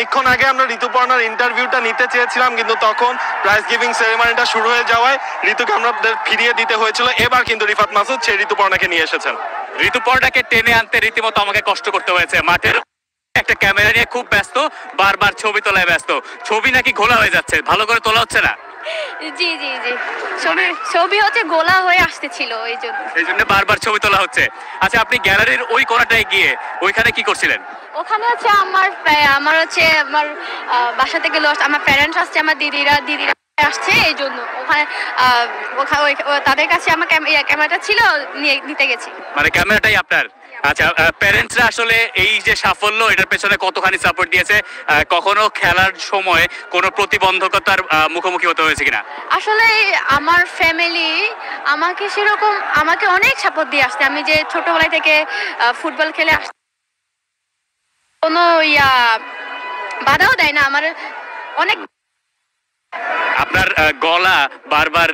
খানিকক্ষণ আগে আমরা ঋতুপর্ণার ইন্টারভিউটা নিতে চেয়েছিলাম, কিন্তু তখন প্রাইজ গিভিং সেরেমনিটা শুরু হয়ে যাওয়ায় ঋতুকে আমাদের ফিরিয়ে দিতে হয়েছিল। এবার কিন্তু রিফাত মাসুদ সেই ঋতুপর্ণাকে নিয়ে এসেছেন। ঋতুপর্ণাকে টেনে আনতে রীতিমতো আমাকে কষ্ট করতে হয়েছে। মাঠের একটা ক্যামেরা নিয়ে খুব ব্যস্ত, বারবার ছবি তোলায় ব্যস্ত। ছবি নাকি ঘোলা হয়ে যাচ্ছে, ভালো করে তোলা হচ্ছে না। জি জি জি, ছবি হচ্ছে গোলা হয়ে আসতেছিল, এই জন্য বারবার ছবি তোলা হচ্ছে। আচ্ছা, আপনি গ্যালারির ওই কোণাটায় গিয়ে ওইখানে কি করছিলেন? ওখানে হচ্ছে আমার হচ্ছে আমার বাসা থেকে আমার প্যারেন্টস আসছে, আমার দিদিরা আসছে, এই জন্য ওখানে তাদের কাছে আমার ক্যামেরাটা ছিল, নিতে গেছি। মানে ক্যামেরাটাই আপনার? আচ্ছা, প্যারেন্টসরা আসলে এই যে সাফল্য, এটার পেছনে কতখানি সাপোর্ট দিয়েছে? কখনো খেলার সময় কোনো প্রতিবন্ধকতার মুখোমুখি হতে হয়েছে কিনা? আসলে আমার ফ্যামিলি আমাকে অনেক সাপোর্ট দিয়ে আসছে। আমি যে ছোটবেলা থেকে ফুটবল খেলে আসছি, কোনো বাধাও দেয় না আমার। অনেক আপনার গলা বারবার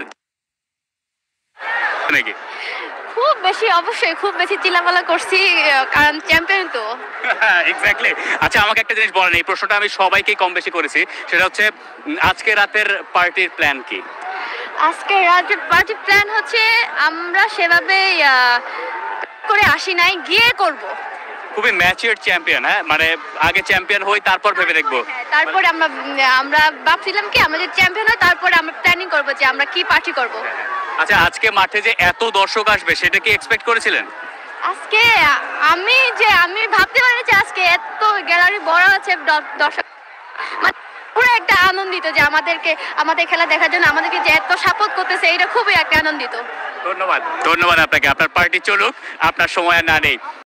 নাকি? খুব বেশি, অবশ্যই খুব বেশি চিল্লাপালা করছি, কারণ চ্যাম্পিয়ন তো। এক্স্যাক্টলি। আচ্ছা, আমাকে একটা জিনিস বলেন, এই প্রশ্নটা আমি সবাইকে কম বেশি করেছি, সেটা হচ্ছে আজকে রাতের পার্টির প্ল্যান কি? আজকে রাতের পার্টির প্ল্যান হচ্ছে আমরা সেভাবে করে আসি নাই, গিয়ে করব। খুবই ম্যাচিউর চ্যাম্পিয়ন। হ্যাঁ, মানে আগে চ্যাম্পিয়ন হই, তারপর ভেবে দেখবো। তারপরে আমরা ভাবছিলাম কি আমরা যে চ্যাম্পিয়ন হয়, তারপরে আমরা প্ল্যানিং করবো যে আমরা কি পার্টি করব। আচ্ছা, আজকে মাঠে যে এত দর্শক আসবে, সেটা কি এক্সপেক্ট করেছিলেন? আজকে আমি ভাবতে পারিনি যে আজকে এত গ্যালারি বড় আছে, দর্শক পুরো একটা আনন্দিত যে আমাদের খেলা দেখার জন্য আমাদেরকে যে এত সাপোর্ট করতেছে, এটা খুবই একটা আনন্দিত। ধন্যবাদ আপনাকে। আপনার পার্টি চলুক, আপনার সময় আর না নেই।